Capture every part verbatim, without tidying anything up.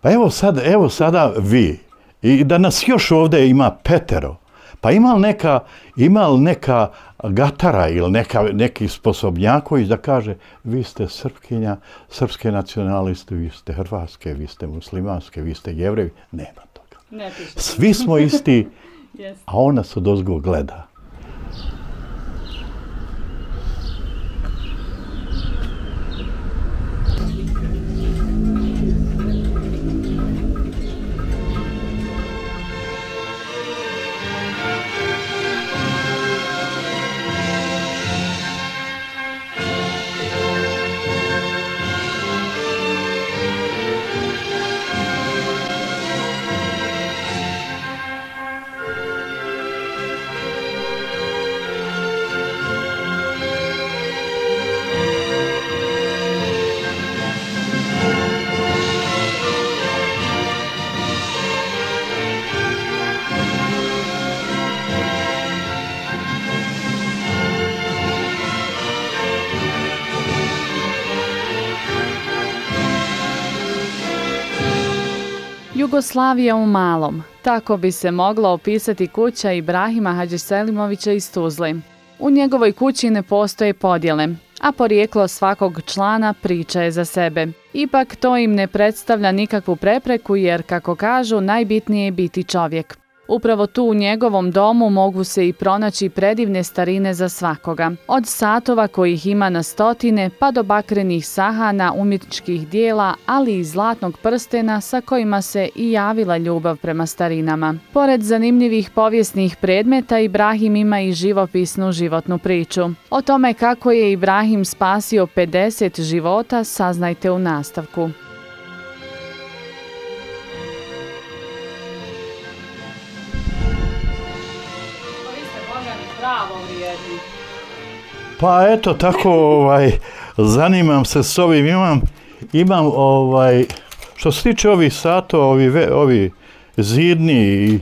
Pa evo, sad, evo sada vi, i da nas još ovdje ima petero, pa ima li neka, ima li neka gatara ili neka, neki sposobnjaković da kaže vi ste Srpkinja, srpske nacionaliste, vi ste hrvatske, vi ste muslimanske, vi ste jevreji. Nema toga. Ne piše. Svi smo isti, Yes. a on nas odozgo gleda. Jugoslavija u malom. Tako bi se mogla opisati kuća Ibrahima Hadžiselimovića iz Tuzle. U njegovoj kući ne postoje podjele, a porijeklo svakog člana priča je za sebe. Ipak to im ne predstavlja nikakvu prepreku jer, kako kažu, najbitnije je biti čovjek. Upravo tu u njegovom domu mogu se i pronaći predivne starine za svakoga. Od satova kojih ima na stotine pa do bakrenih sahana, umjetničkih dijela, ali i zlatnog prstena sa kojima se i javila ljubav prema starinama. Pored zanimljivih povijesnih predmeta, Ibrahim ima i živopisnu životnu priču. O tome kako je Ibrahim spasio pedeset života saznajte u nastavku. Pa eto tako, ovaj, zanimam se s ovim, imam, imam ovaj, što se tiče ovih satova, ovi, ovi zidni, i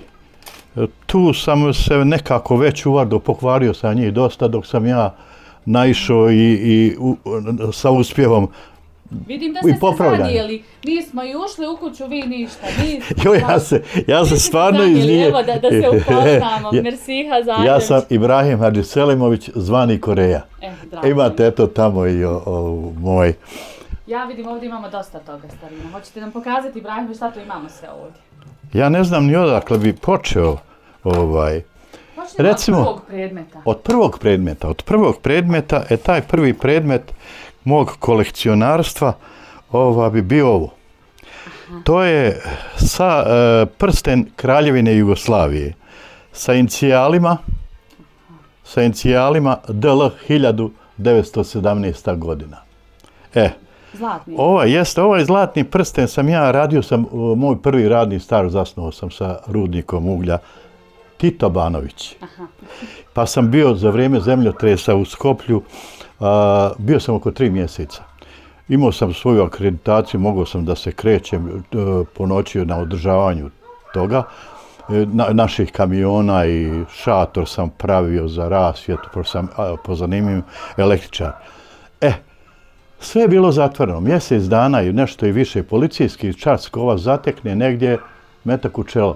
tu sam se nekako već uvardo, pokvario sam njih dosta dok sam ja naišao i, i u, sa uspjevom. Vidim da ste se zanijeli, nismo i ušli u kuću, vi ništa. Jo, ja se, ja se stvarno iznijem. Evo da, da se upoznamo, Mersiha Zagreć. Ja sam Ibrahim Hadžiselimović, zvani Koreja. Eh, drago. Imate eto tamo i o, o, moj. Ja vidim ovdje imamo dosta toga starina. Hoćete nam pokazati, Ibrahim, šta to imamo sve ovdje? Ja ne znam ni odakle bi počeo ovaj. Počnemo recimo, od prvog predmeta. Od prvog predmeta. Od prvog predmeta, e taj prvi predmet mog kolekcionarstva ova bi bio ovo. Aha. To je sa e, prsten Kraljevine Jugoslavije sa inicijalima Aha. sa inicijalima D L hiljadu devetsto sedamnaesta godina. E, zlatni. Ovaj jeste, ovaj zlatni prsten sam ja radio sam, moj prvi radni staž zasnovao sam sa rudnikom uglja Tito Banović. Aha. Pa sam bio za vrijeme zemljotresa u Skoplju, a, bio sam oko tri mjeseca. Imao sam svoju akreditaciju, mogao sam da se krećem po noći na održavanju toga. Na, naših kamiona i šator sam pravio za rasvjetu, po, sam, po zanimljivom električar. E, sve je bilo zatvoreno. Mjesec dana i nešto i više policijski čas ko vas zatekne negdje metak u čelo.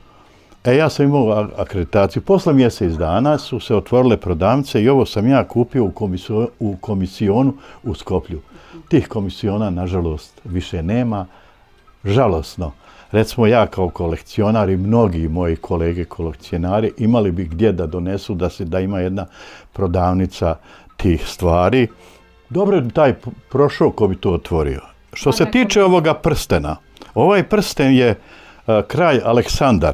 E, ja sam imao akreditaciju. Posle mjesec dana su se otvorile prodavnice i ovo sam ja kupio u, komisio, u komisionu u Skoplju. Tih komisiona, nažalost, više nema. Žalosno. Recimo, ja kao kolekcionar i mnogi moji kolege kolekcionari imali bi gdje da donesu da se da ima jedna prodavnica tih stvari. Dobro je taj prošao ko bi to otvorio. Što se tiče ovoga prstena, ovaj prsten je uh, kralj Aleksandar.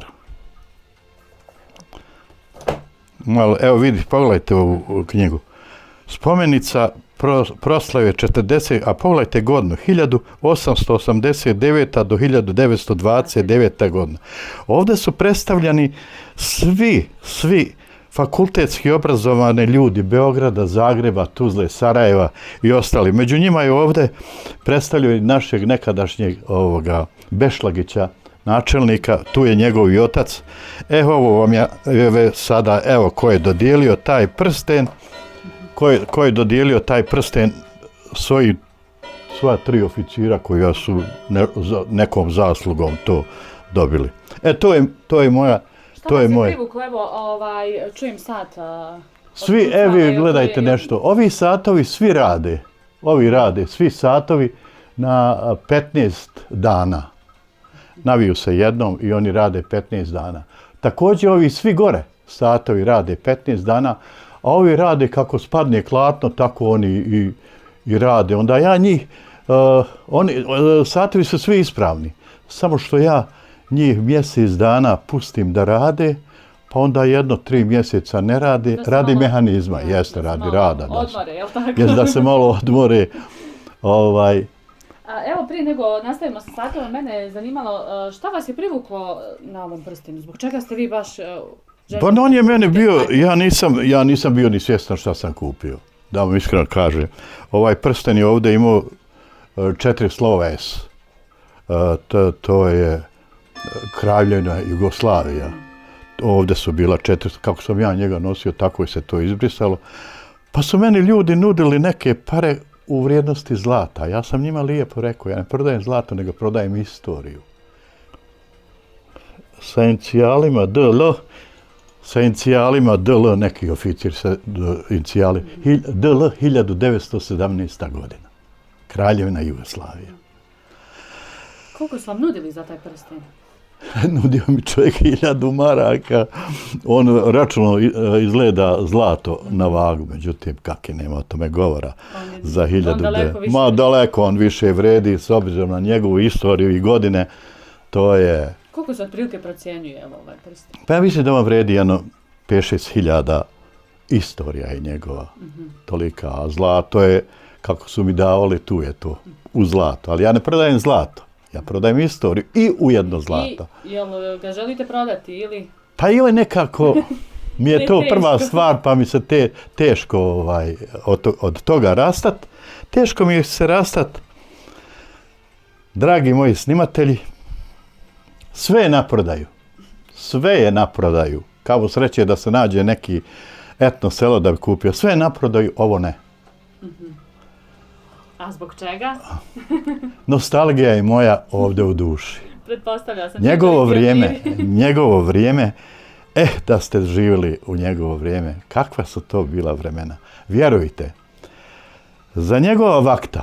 Malo, evo vidi, pogledajte ovu, ovu knjigu. Spomenica pro, proslave četrdeset, a pogledajte godinu, hiljadu osamsto osamdeset deveta do hiljadu devetsto dvadeset deveta godina. Ovdje su predstavljani svi, svi fakultetski obrazovani ljudi Beograda, Zagreba, Tuzle, Sarajeva i ostali. Među njima je ovdje predstavljaju našeg nekadašnjeg ovoga Bešlagića, načelnika, tu je njegov i otac. Evo ovo vam ja sada, evo ko je dodijelio taj prsten, ko je, ko je dodijelio taj prsten svojim sva tri oficira koja su ne, za, nekom zaslugom to dobili. E, to je, to je moja... Šta to je vas je moje... privuklo, evo, ovaj, čujem sad... Uh, svi, evi, gledajte nešto, ovi satovi svi rade, ovi rade, svi satovi na petnaest dana. Naviju se jednom i oni rade petnaest dana. Također ovi svi gore satovi rade petnaest dana, a ovi rade kako spadne klatno, tako oni i, i rade. Onda ja njih, uh, oni, uh, satovi su svi ispravni, samo što ja njih mjesec dana pustim da rade, pa onda jedno tri mjeseca ne rade, radi malo, mehanizma, ja, jeste, radi rada. Odmore, jel tako? Jest da se malo odmore. Ovaj. A, evo, prije nego nastavimo sa satom, mene je zanimalo šta vas je privuklo na ovom prstenu? Zbog čega ste vi baš... Uh, pa on je mene bio, ja nisam, ja nisam bio ni svjestan šta sam kupio, da vam iskreno kažem. Ovaj prsten je ovdje imao četiri slova S. Uh, to, to je Kraljevina Jugoslavija. Ovdje su bila četiri, kako sam ja njega nosio, tako je se to izbrisalo. Pa su meni ljudi nudili neke pare u vrijednosti zlata. Ja sam njima lijepo rekao, ja ne prodajem zlato, nego prodajem istoriju. Sa iniциjalima D L, sa iniциjalima D L, neki oficir sa inicijali, D L hiljadu devetsto sedamnaesta. godina. Kraljevina Jugoslavija. Koliko su vam nudili za taj prsten? Nudio mi čovjek hiljadu maraka. On računao izgleda zlato na vagu, međutim, kak je, nema o tome govora. Za hiljadu. Daleko više. Ma daleko on više vredi s obzirom na njegovu istoriju i godine. To je... Koliko se otprilike procjenjuje ovaj prsten? Pa ja mislim da on vredi jedno pet šest hiljada, istorija je njegova. Mm-hmm. Tolika. A zlato je, kako su mi davali, tu je to, u zlato. Ali ja ne prodajem zlato. Ja prodajem istoriju i ujedno zlata. I jel ga želite prodati ili? Pa ili nekako, mi je to prva stvar, pa mi se te, teško ovaj, od, od toga rastat. Teško mi je se rastat. Dragi moji snimatelji, sve je na prodaju. Sve je na prodaju. Kao sreće da se nađe neki etno selo da bi kupio. Sve je na prodaju, ovo ne. Mm-hmm. A zbog čega? Nostalgija je moja ovdje u duši. Pretpostavlja sam. Njegovo vrijeme, njegovo vrijeme, eh, da ste živjeli u njegovo vrijeme, kakva su to bila vremena. Vjerujte, za njegova vakta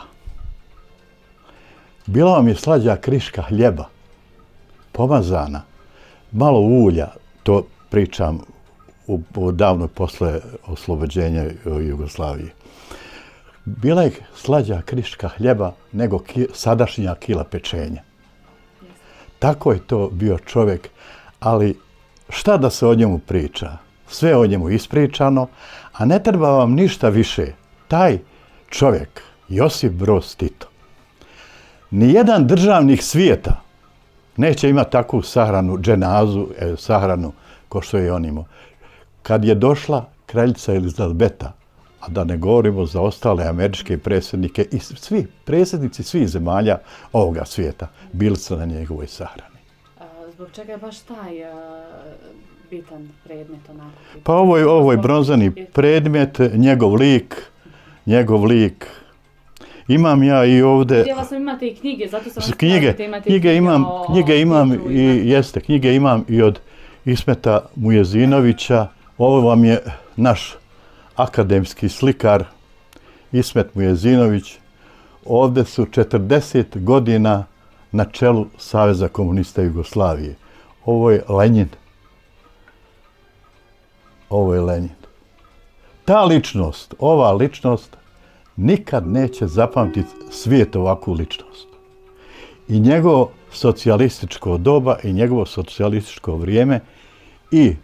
bila vam je slađa kriška hljeba, pomazana, malo ulja, to pričam u, u davno posle oslobođenja Jugoslavije. Bila je slađa kriška hljeba nego ki, sadašnja kila pečenja. Tako je to bio čovjek, ali šta da se o njemu priča? Sve o njemu ispričano, a ne treba vam ništa više. Taj čovjek, Josip Broz Tito, nijedan državnik svijeta neće imati takvu sahranu, dženazu, e, sahranu, ko što je on imao. Kad je došla kraljica Elizabeta, a da ne govorimo za ostale američke predsjednike i svi predsjednici svih zemalja ovoga svijeta bili su na njegovoj sahrani. A, zbog čega je baš taj a, bitan predmet onako? Pa ovo je, ovo je bronzani predmet, njegov lik, njegov lik. Imam ja i ovdje... Htjela sam imati i knjige, zato sam vas knjige, imati knjige imam, o, knjige imam o, i, i jeste, knjige imam i od Ismeta Mujezinovića. Ovo vam je naš akademski slikar Ismet Mujezinović. Ovdje su četrdeset godina na čelu Saveza komunista Jugoslavije. Ovo je Lenjin. Ovo je Lenjin. Ta ličnost, ova ličnost, nikad neće zapamtiti svijet ovakvu ličnost. I njegovo socijalističko doba i njegovo socijalističko vrijeme i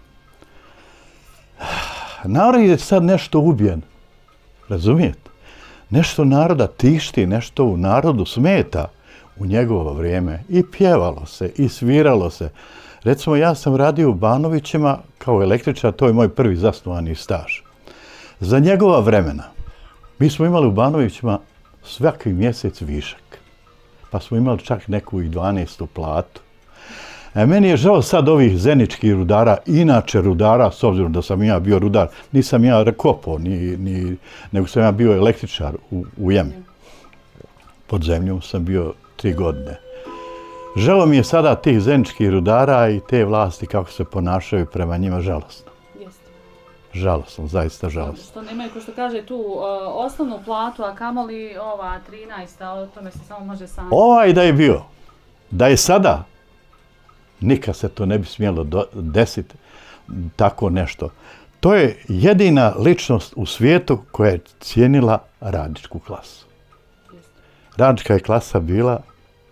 narod je sad nešto ubijen. Razumijete? Nešto naroda tišti, nešto u narodu smeta u njegovo vrijeme. I pjevalo se, i sviralo se. Recimo, ja sam radio u Banovićima kao električar, to je moj prvi zasnovani staž. Za njegova vremena mi smo imali u Banovićima svaki mjesec višak. Pa smo imali čak neku i dvanaestu platu. E, meni je žao sad ovih zeničkih rudara, inače rudara, s obzirom da sam ja bio rudar, nisam ja kopao, ni, ni, nego sam ja bio električar u, u jemi. pod zemljom sam bio tri godine. Žao mi je sada tih zeničkih rudara i te vlasti kako se ponašaju prema njima žalosno. Jeste. Žalosno, zaista žalosno. Što nemaju, ko što kaže, tu uh, osnovnu platu, a kamoli ova trinaesta, o tome se samo može sanjati. Ovaj da je bio, da je sada, nikad se to ne bi smjelo desiti, tako nešto. To je jedina ličnost u svijetu koja je cijenila radničku klasu. Radnička je klasa bila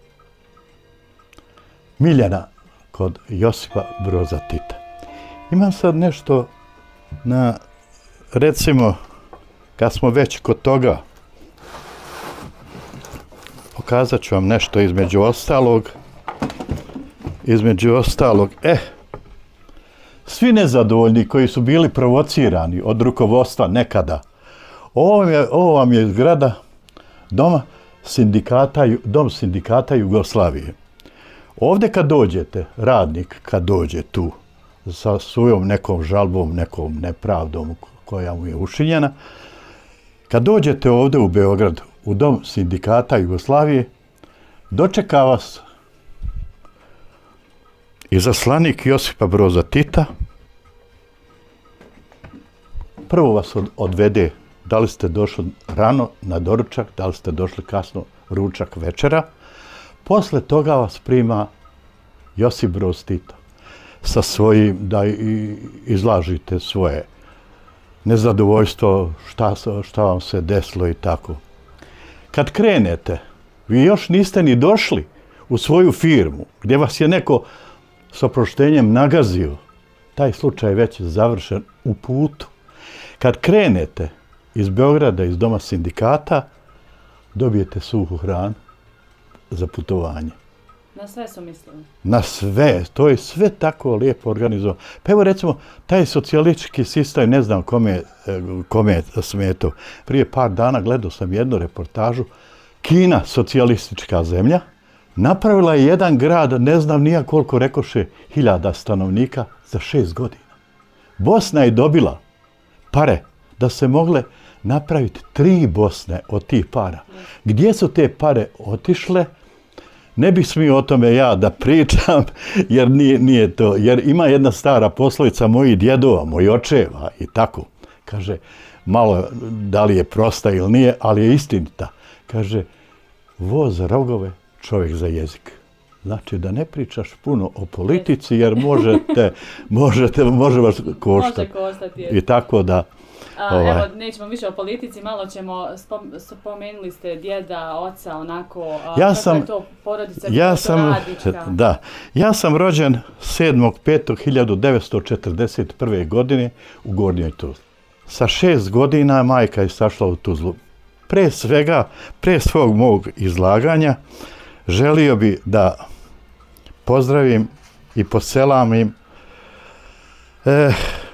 miljena kod Josipa Broza Tita. Imam sad nešto na, recimo, kad smo već kod toga, pokazat ću vam nešto između ostalog, između ostalog, eh, svi nezadovoljni koji su bili provocirani od rukovodstva nekada, ovo, je, ovo vam je zgrada doma sindikata, dom sindikata Jugoslavije. Ovdje kad dođete, radnik kad dođe tu sa svojom nekom žalbom, nekom nepravdom koja mu je učinjena, kad dođete ovdje u Beograd, u dom sindikata Jugoslavije, dočeka vas izaslanik Josipa Broza Tita. Prvo vas odvede da li ste došli rano na doručak, da li ste došli kasno ručak večera. Posle toga vas prima Josip Broz Tito sa svojim, da izlažite svoje nezadovoljstvo, šta, šta vam se desilo i tako. Kad krenete, vi još niste ni došli u svoju firmu, gdje vas je neko s oproštenjem nagazio, taj slučaj već je završen u putu. Kad krenete iz Beograda, iz doma sindikata, dobijete suhu hranu za putovanje. Na sve su mislili? Na sve. To je sve tako lijepo organizovano. Pa evo recimo, taj socijalistički sistem, ne znam kome, kome je smetao. Prije par dana gledao sam jednu reportažu. Kina, socijalistička zemlja, napravila je jedan grad, ne znam nija koliko rekoše, hiljada stanovnika za šest godina. Bosna je dobila pare da se mogle napraviti tri Bosne od tih para. Gdje su te pare otišle? Ne bih smio o tome ja da pričam, jer nije, nije to. Jer ima jedna stara poslovica mojih djedova, mojih očeva i tako. Kaže, malo da li je prosta ili nije, ali je istinita. Kaže, voz za rogove, čovjek za jezik. Znači da ne pričaš puno o politici, jer možete, možete, može vas koštati. Može koštati. I tako da... A, ovaj. Evo, nećemo više o politici, malo ćemo, spom, spomenuli ste djeda, oca, onako, a, ja kako sam, je to porodica, ja kako sam, radnička? Da, ja sam rođen sedmog petog hiljadu devetsto četrdeset prve. godine u Gornjoj Tuzli. Sa šest godina majka je sašla u Tuzlu. Pre svega, pre svog mog izlaganja, želio bi da pozdravim i poselamim eh,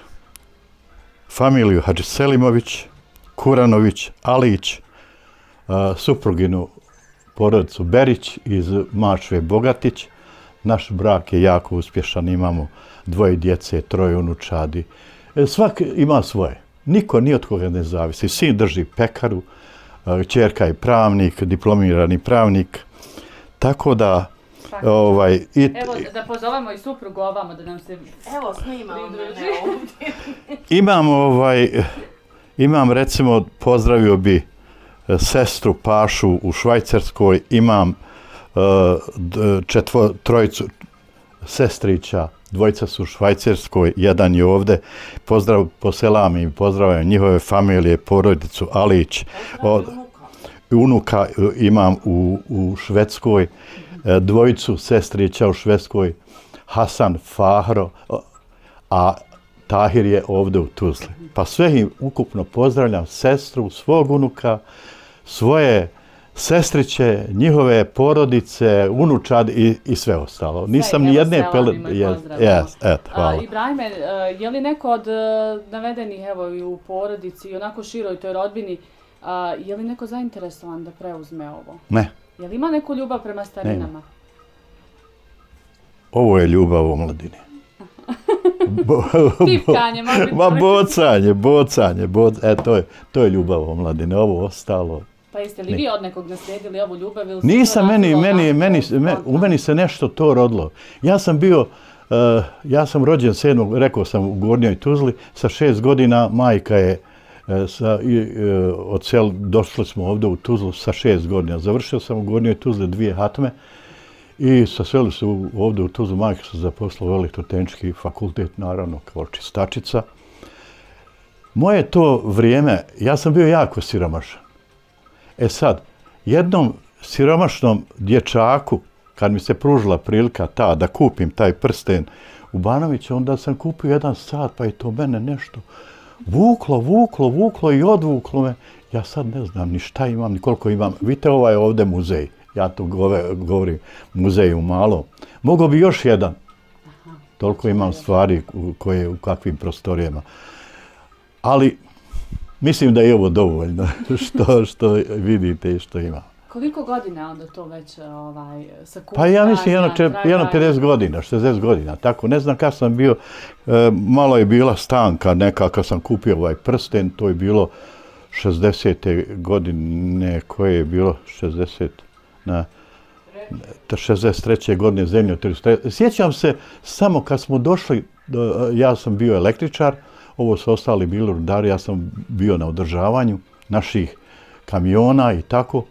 familiju Hadžiselimović, Kuranović, Alić, a, supruginu porodicu Berić iz Mačve Bogatić. Naš brak je jako uspješan, imamo dvoje djece, troje unučadi. E, svak ima svoje. Niko ni od koga ne zavisi. Sin drži pekaru, kćerka je pravnik, diplomirani pravnik. Tako da... Ovaj, i, evo da pozovemo i suprugu ovamo da nam se... Evo snimamo mene ovdje. Imam, ovaj, imam recimo, pozdravio bi sestru Pašu u Švajcarskoj, imam uh, četvo, trojicu sestrića, dvojica su u Švajcarskoj, jedan je ovdje. Pozdrav, poselam im, pozdravljam njihove familije, porodicu Alić. Od, unuka imam u, u Švedskoj. Dvojicu sestrića u Švedskoj, Hasan, Fahro, a Tahir je ovdje u Tuzli. Pa sve im ukupno pozdravljam, sestru, svog unuka, svoje sestriće, njihove porodice, unučad i, i sve ostalo. Nisam ni jedne pele... Yes, yes, et, hvala. A, Ibrahime, je li neko od navedenih, evo i u porodici i onako široj toj rodbini, a, je li neko zainteresovan da preuzme ovo? Ne. Je li ima neku ljubav prema starinama? Nema. Ovo je ljubav o mladini. Bo, Tipkanje, ma bocanje, bocanje, boc, e, to je, to je ljubav o mladini. Ovo ostalo, Pa jeste li vi od nekog naslijedili ovu ljubav? Ili Nisam, meni, meni, meni, me, u meni se nešto to rodilo. Ja sam bio, uh, ja sam rođen sedmog, rekao sam u Gornjoj Tuzli, sa šest godina majka je uh, sa, uh, od sel, došli smo ovdje u Tuzlu sa šest godina. Završio sam u Gornjoj Tuzli dvije hatme i sasveli su ovdje u Tuzlu, majka se zaposlila u elektrotehnički fakultet, naravno kao čistačica. Moje to vrijeme, ja sam bio jako siromašan. E sad, jednom siromašnom dječaku, kad mi se pružila prilika ta da kupim taj prsten u Banoviću, onda sam kupio jedan sat, pa je to mene nešto vuklo, vuklo, vuklo i odvuklo me. Ja sad ne znam ni šta imam, ni koliko imam. Vidite, ovaj ovdje muzej. Ja tu govorim muzej u Malom. Mogao bi još jedan. Toliko imam stvari u, koje, u kakvim prostorijama. Ali mislim da je ovo dovoljno što, što vidite i što ima. Koliko godina onda to već ovaj, sakupljanja? Pa ja mislim jedno, jedno pedeset godina, šezdeset godina, tako. Ne znam kad sam bio, e, malo je bila stanka neka kad sam kupio ovaj prsten, to je bilo šezdesete godine, koje je bilo šezdeset, na šezdeset treće godine zemljotres. Sjećam se samo kad smo došli, ja sam bio električar, ovo su ostali bili rudari, ja sam bio na održavanju naših kamiona i tako.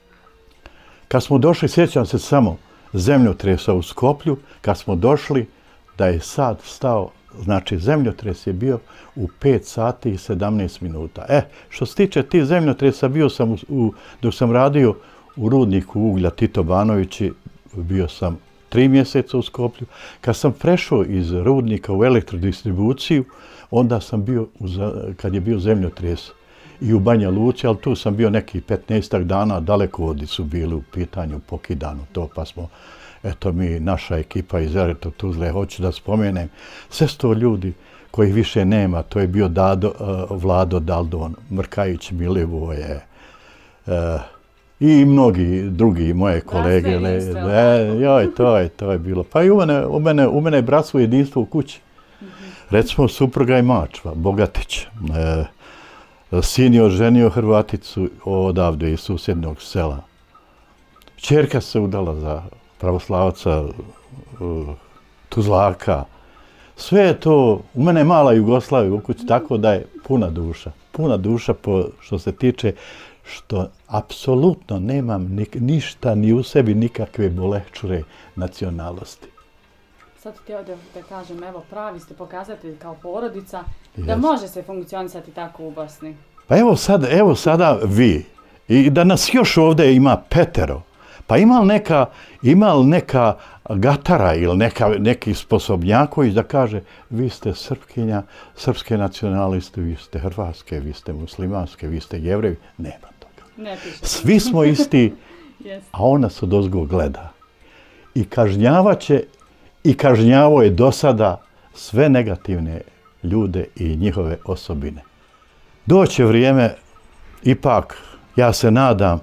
Kad smo došli, sjećam se samo zemljotresa u Skoplju, kad smo došli da je sad stao, znači zemljotres je bio u pet sati i sedamnaest minuta. E, što se tiče tih zemljotresa, bio sam u, u, dok sam radio u rudniku uglja Tito Banovići, bio sam tri mjeseca u Skoplju. Kad sam prešao iz rudnika u elektrodistribuciju, onda sam bio, kad je bio zemljotres, i u Banja Luci, ali tu sam bio nekih petnaestak dana, dalekovodi su bili u pitanju, pokidano to, pa smo, eto mi, naša ekipa iz Ereto Tuzle, hoću da spomenem, sve sto ljudi kojih više nema, to je bio Dado, uh, Vlado Daldon, Mrkajić Milivoje, uh, i mnogi drugi moje kolege. Da, sve e, joj, to je, to je bilo. Pa i u mene, u mene, u mene je bratstvo i jedinstvo u kući. Mm-hmm. Recimo, supruga i mačva, Bogatić. E, sin je oženio Hrvaticu odavde iz susjednog sela. Čerka se udala za pravoslavaca uh, Tuzlaka. Sve je to, u mene je mala Jugoslavija u kući, tako da je puna duša. Puna duša po, što se tiče što apsolutno nemam ni, ništa ni u sebi, nikakve bolehčure nacionalnosti. Sad ti ovdje da kažem, evo, pravi ste pokazatelj kao porodica, yes, da može se funkcionisati tako u Bosni. Pa evo, sad, evo sada vi, i da nas još ovdje ima petero, pa ima li neka, ima li neka gatara ili neka, neki sposobnjaković da kaže vi ste Srpkinja, srpske nacionaliste, vi ste hrvatske, vi ste muslimanske, vi ste jevreji. Nema toga. Ne piše. Svi smo isti, yes, a on nas odozgo gleda. I kažnjavaće, i kažnjavo je do sada sve negativne ljude i njihove osobine. Doće vrijeme, ipak, ja se nadam,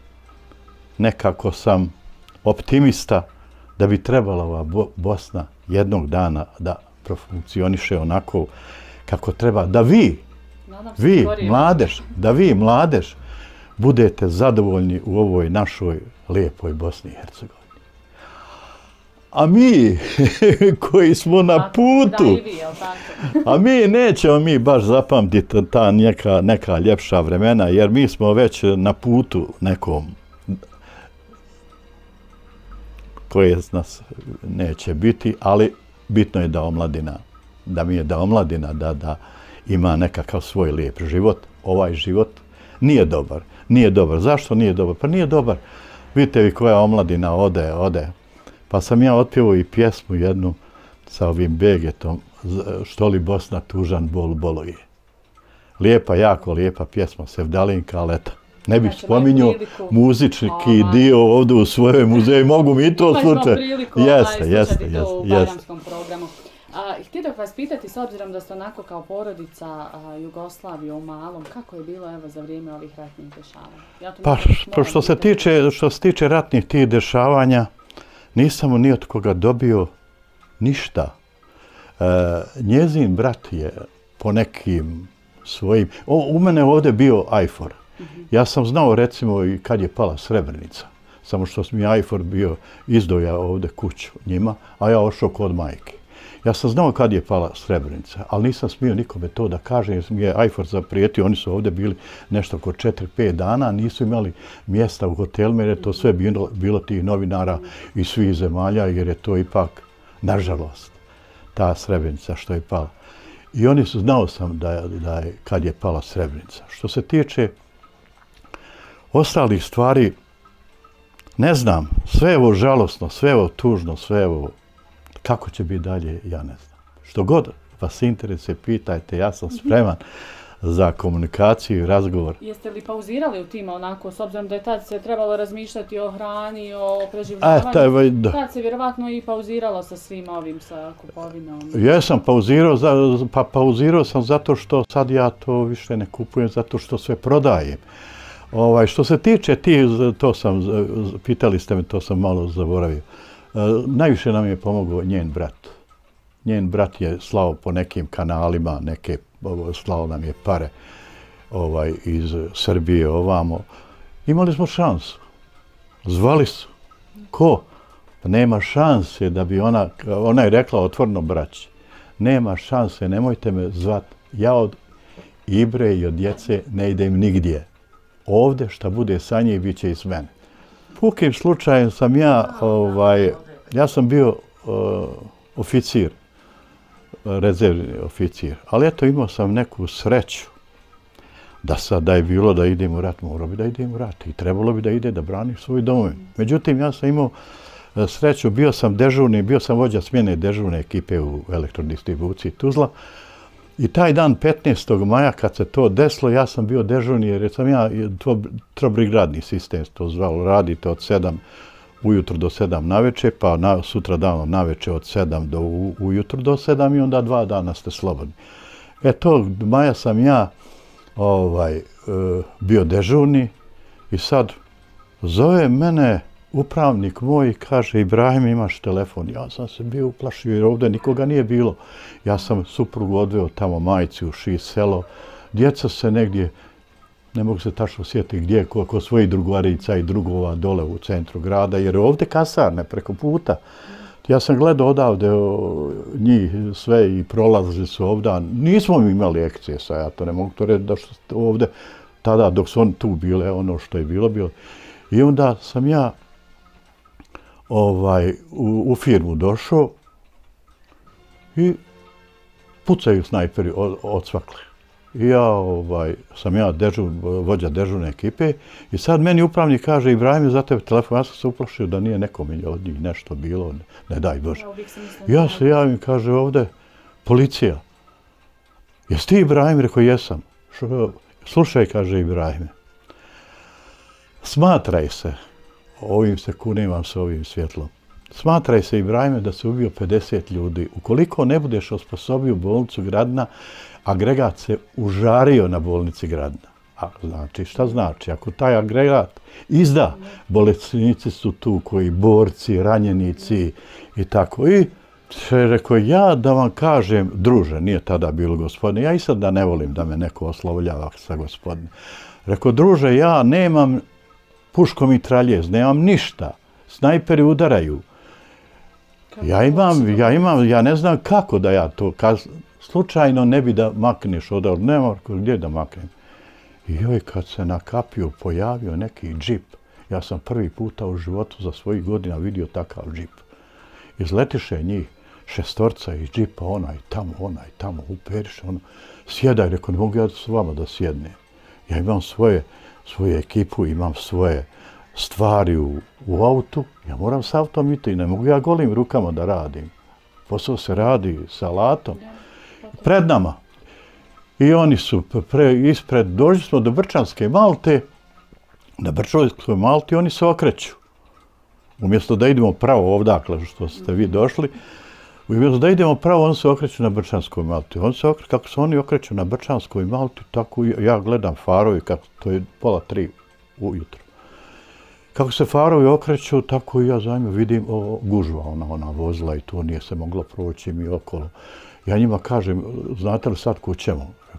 nekako sam optimista da bi trebala ova Bosna jednog dana da profunkcioniše onako kako treba. Da vi, vi, mladež, da vi, mladež, budete zadovoljni u ovoj našoj lijepoj Bosni i Hercegovini. A mi, koji smo na putu, a mi nećemo mi baš zapamtiti ta neka, neka ljepša vremena, jer mi smo već na putu nekom koje nas neće biti, ali bitno je da omladina, da mi je da omladina, da, da ima nekakav svoj lijep život. Ovaj život nije dobar. Nije dobar. Zašto nije dobar? Pa nije dobar. Vidite vi koja omladina ode, ode. Pa sam ja otpjevao i pjesmu jednu sa ovim Begetom, što li Bosna tužan bol boluje. Lijepa, jako lijepa pjesma, Sevdalinka, ali eto. Ne bih spominjao muzički dio ovdje u svojoj muzeju, mogu mi to slučati. Jeste, jeste, jeste. U Baljanskom programu. Htio da vas pitati, s obzirom da ste onako kao porodica a, Jugoslavije u Malom, kako je bilo evo za vrijeme ovih ratnih dešavanja? Ja pa, pa što, se tiče, što se tiče ratnih tih dešavanja, nisam ni od koga dobio ništa. E, njezin brat je po nekim svojim... O, u mene ovdje bio ajfor. Ja sam znao recimo i kad je pala Srebrenica. Samo što mi Ajfor bio izdoja ovdje kuću njima, a ja ošao kod majke. Ja sam znao kad je pala Srebrenica, ali nisam smio nikome to da kažem, jer mi je Ajfor zaprijetio. Oni su ovdje bili nešto oko četiri pet dana, nisu imali mjesta u hotelima, jer je to sve bilo, bilo tih novinara iz svih zemalja, jer je to ipak, nažalost, ta Srebrenica što je pala. I oni su, znao sam da, da je, kad je pala Srebrenica. Što se tiče ostalih stvari, ne znam, sve je ovo žalosno, sve je ovo tužno, sve je ovo, kako će biti dalje, ja ne znam. Što god vas interesuje, pitajte, ja sam spreman za komunikaciju i razgovor. Jeste li pauzirali u tima onako, s obzirom da je tad se trebalo razmišljati o hrani, o preživljavanju? E, da. Tad se vjerovatno i pauziralo sa svim ovim, sa kupovinom. Jesam pauzirao, pa pauzirao sam zato što sad ja to više ne kupujem, zato što sve prodajem. Ovaj, što se tiče ti, to sam, pitali ste me, to sam malo zaboravio. Najviše nam je pomogao njen brat. Njen brat je slao po nekim kanalima, neke, slao nam je pare ovaj, iz Srbije ovamo. Imali smo šansu. Zvali su. Ko? Pa nema šanse da bi ona, ona je rekla otvorno braći, nema šanse, nemojte me zvat. Ja od Ibre i od djece ne idem nigdje. Ovdje šta bude sa njih, bit će i s mene. Pukim slučajem sam ja, ovaj, ja sam bio uh, oficir, rezervni oficir, ali eto imao sam neku sreću da sad da je bilo da idem u rat, morao bi da idem u rat i trebalo bi da ide da brani svoj domovinu. Međutim, ja sam imao uh, sreću, bio sam dežurni, bio sam vođa smjene dežurne ekipe u elektrodistribuciji Tuzla. I taj dan, petnaestog maja, kad se to desilo, ja sam bio dežurni, jer sam ja trobrigradni sistem to zvalo, radite od sedam ujutro do sedam naveče, pa na, sutra dano naveče od sedam do u, ujutro do sedam i onda dva dana ste slobodni. E tog maja sam ja ovaj, e, bio dežurni i sad zove mene upravnik moj, kaže, Ibrahim, imaš telefon. Ja sam se bio uplašio jer ovdje nikoga nije bilo. Ja sam suprugu odveo tamo majci u Ši selo. Djeca se negdje, ne mogu se tačno sjetiti gdje, ko svojih drugarica i drugova dole u centru grada, jer je ovdje kasarne preko puta. Ja sam gledao odavde o, njih sve i prolazili su ovdje. Nismo mi imali ekscesa, ja to ne mogu to reći da što ovdje, tada dok su oni tu bile, ono što je bilo, bilo. I onda sam ja ovaj, u, u firmu došao i pucaju snajperi od, odsvakli. I ja ovaj, sam ja dežur, vođa dežurne ekipe i sad meni upravnik kaže, Ibrahim, za tebe telefon, ja sam se uplašio da nije nekom od njih nešto bilo, ne, ne daj Bože. Ja se javim, kaže ovdje, policija. Jesi ti Ibrahim? Rekao, jesam. Šo, slušaj, kaže Ibrahime, smatraj se, ovim se kunem s ovim svjetlom, smatraj se, Ibrahime, da se ubio pedeset ljudi. Ukoliko ne budeš osposobio bolnicu Gradina, agregat se užario na bolnici Gradina. A znači, šta znači? Ako taj agregat izda, bolesnici su tu koji borci, ranjenici i tako. I rekao, ja da vam kažem, druže, nije tada bilo gospodine, ja i sad da ne volim da me neko oslovljava sa gospodine. Rekao, druže, ja nemam puškomitraljez, nemam ništa. Snajperi udaraju. Ja imam, ja imam, ja ne znam kako da ja to, kaz, slučajno ne bi da makneš odavde, nema gdje da maknem. I joj, kad se na kapiju pojavio neki džip, ja sam prvi puta u životu za svojih godina vidio takav džip. Izletiše njih šestorca iz džipa, onaj tamo, onaj tamo, uperiše, ono, sjedaj, rekao, ne mogu ja s vama da sjednem. Ja imam svoje, svoju ekipu, imam svoje stvari u, u autu, ja moram s autom iti, ne mogu ja golim rukama da radim. Posao se radi sa alatom. Pred nama. I oni su pre, ispred, došli smo do Brčanske Malte, na Brčanskoj Malti oni se okreću. Umjesto da idemo pravo ovdakle, što ste vi došli, umjesto da idemo pravo, oni se okreću na Brčanskoj Malti. On se okreću, kako se oni okreću na Brčanskoj Malti, tako ja gledam farovi, kako to je pola tri ujutro. Kako se farovi okreću, tako i ja za njima vidim o, gužva, ona, ona vozila i to nije se moglo proći mi okolo. Ja njima kažem, znate li sad kućemo?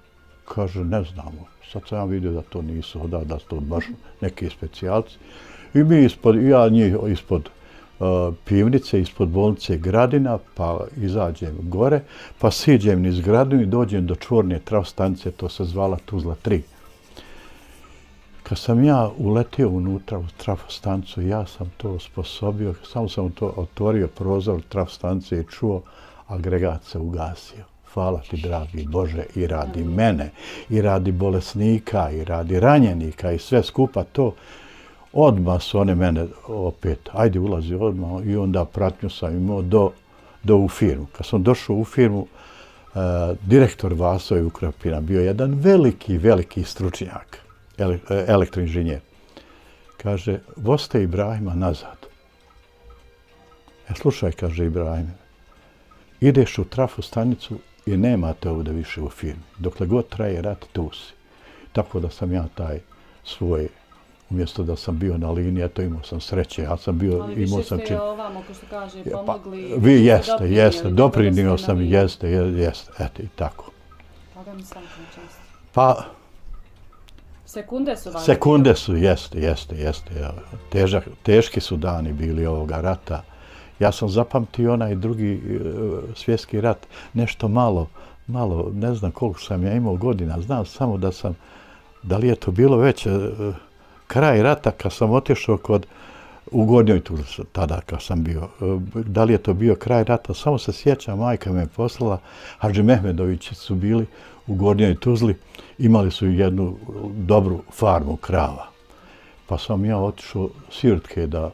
Kaže, ne znamo. Sad sam ja vidio da to nisu odavde, da su to baš neki specijalci. I mi ispod, ja njih ispod uh, pivnice, ispod bolnice Gradina, pa izađem gore, pa siđem niz Gradinu i dođem do čvorne trafostanice, to se zvala Tuzla tri. Kad sam ja uletio unutra u trafostanicu, ja sam to osposobio, samo sam to otvorio prozor trafostanice i čuo, agregat se ugasio. Hvala ti, dragi Bože, i radi mene, i radi bolesnika, i radi ranjenika, i sve skupa to. Odmah su one mene opet, ajde ulazi odmah, i onda pratnju sam imao do, do u firmu. Kad sam došao u firmu, uh, direktor Vaso Ukrapina bio jedan veliki, veliki stručnjak, ele, elektroinženjer. Kaže, vozite Ibrahima nazad. E, slušaj, kaže Ibrahim, ideš u trafostanicu i nemate ovdje više u firmi. Dokle god traje rat, tu si. Tako da sam ja taj svoj, umjesto da sam bio na liniji, eto imao sam sreće, ja sam bio, ali imao više sam ste čin... ovamo, ko što kaže, pomogli. Pa, vi jeste, jeste, doprinio sam, jeste, jeste, eto i tako. Pa mi sam čast. Pa, sekunde su važne. Sekunde su, jeste, jeste, jeste. Težak, teški su dani bili ovoga rata. Ja sam zapamtio onaj drugi svjetski rat, nešto malo, malo, ne znam koliko sam ja imao godina, znam samo da sam, da li je to bilo već kraj rata kad sam otišao kod, u Gornjoj Tuzli, tada kad sam bio, da li je to bio kraj rata, samo se sjećam, majka me poslala, Hadži Mehmedovići su bili u Gornjoj Tuzli, imali su jednu dobru farmu krava. Pa sam ja otišao sirotke da,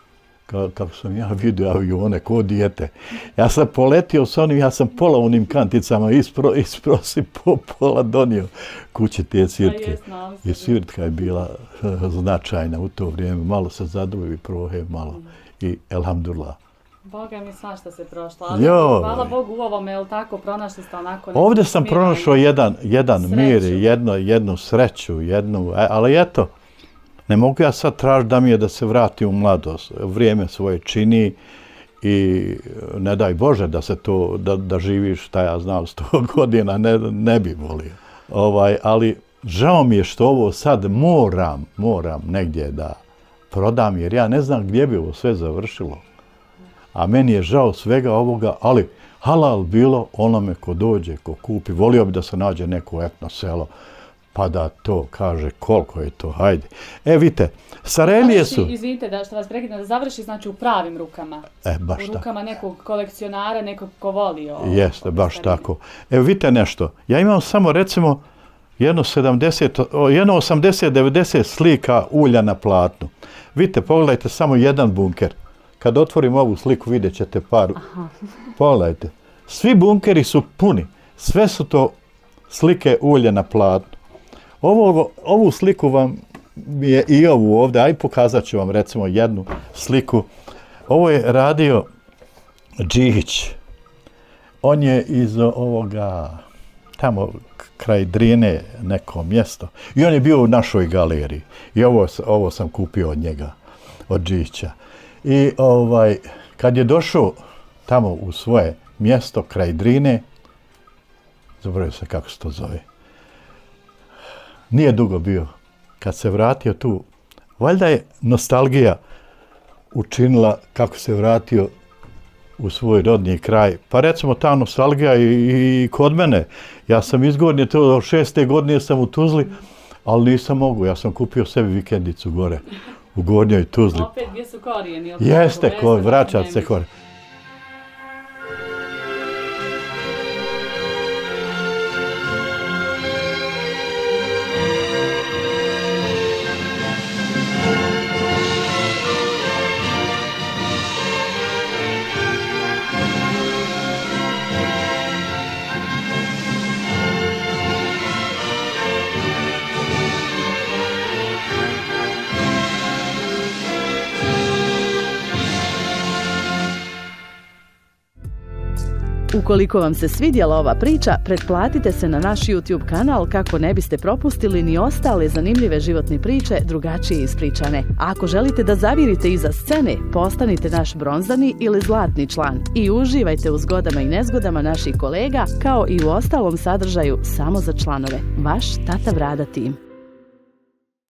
kako sam ja vidio avione, ko dijete. Ja sam poletio s onim, ja sam pola onim kanticama ispro, isprosi po pola donio kuće te sirotke. I sirotka je bila značajna u to vrijeme. Malo se zaduvi prohe, malo. I elhamdulillah. Boga mi svašta se prošlo, ali jo, hvala Bogu u ovome, jel tako, pronašli ste onako... Ovdje sam pronašao jedan, jedan mir, jedno, jednu sreću, jednu, ali eto, ne mogu ja sad tražiti da mi je da se vrati u mladost. Vrijeme svoje čini i ne daj Bože da se to, da, da živiš, šta ja znam, sto godina, ne, ne bi volio. Ovaj, ali žao mi je što ovo sad moram, moram negdje da prodam, jer ja ne znam gdje bi ovo sve završilo. A meni je žao svega ovoga, ali halal bilo onome ko dođe, ko kupi. Volio bi da se nađe neko etno selo, pa da to kaže koliko je to, hajde. E, vidite, Sarajlije su... Izvinite da što vas prekidam, da završi znači u pravim rukama. E, baš u rukama tako. Nekog kolekcionara, nekog ko voli ovo. Jeste, baš Sarajlije. Tako. Evo, vidite nešto, ja imam samo recimo jedno sedamdeset, jedno osamdeset devedeset slika ulja na platnu. Vidite, pogledajte samo jedan bunker. Kad otvorim ovu sliku, vidjet ćete par. Aha. Pogledajte. Svi bunkeri su puni. Sve su to slike ulja na platnu. Ovo, ovu sliku vam je i ovu ovdje, aj pokazat ću vam recimo jednu sliku. Ovo je radio Džihić. On je iz ovoga, tamo kraj Drine, neko mjesto. I on je bio u našoj galeriji. I ovo, ovo sam kupio od njega, od Džihića. I ovaj, kad je došao tamo u svoje mjesto kraj Drine, zaboravio se kako se to zove, nije dugo bio. Kad se vratio tu, valjda je nostalgija učinila kako se vratio u svoj rodni kraj. Pa recimo ta nostalgija i, i kod mene. Ja sam iz Gornje, to od šeste godine sam u Tuzli, ali nisam mogu. Ja sam kupio sebi vikendicu gore. U Gornjoj Tuzli. Opet gdje su korijeni? Jeste, ko, vraćat se korijeni. Ukoliko vam se svidjela ova priča, pretplatite se na naš YouTube kanal kako ne biste propustili ni ostale zanimljive životne priče drugačije ispričane. A ako želite da zavirite iza scene, postanite naš bronzani ili zlatni član i uživajte u zgodama i nezgodama naših kolega, kao i u ostalom sadržaju samo za članove. Vaš Tata Brada tim.